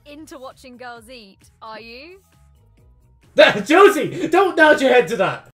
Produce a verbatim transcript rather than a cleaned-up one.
into watching girls eat, are you? Josie, don't nod your head to that.